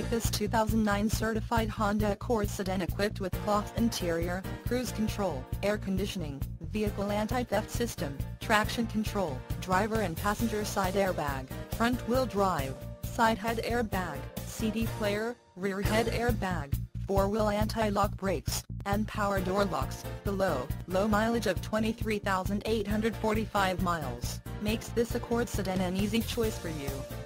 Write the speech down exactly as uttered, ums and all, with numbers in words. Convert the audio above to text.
This two thousand nine certified Honda Accord sedan equipped with cloth interior, cruise control, air conditioning, vehicle anti-theft system, traction control, driver and passenger side airbag, front-wheel drive, side head airbag, C D player, rear head airbag, four-wheel anti-lock brakes, and power door locks. The low, low mileage of twenty-three thousand eight hundred forty-five miles makes this Accord sedan an easy choice for you.